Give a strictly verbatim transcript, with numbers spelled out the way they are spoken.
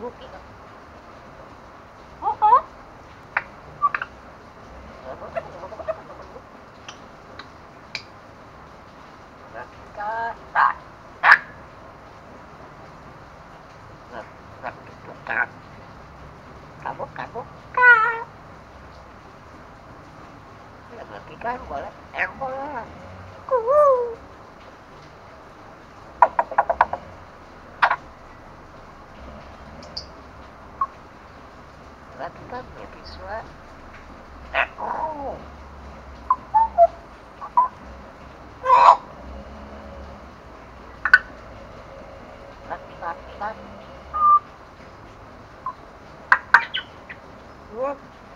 Ruki. Oh, oh. Kabuk, kabuk, kak. Kan boleh, eh boleh. Kuhu. Lakukan berbiswa. Eh, oh. Laki-laki kan.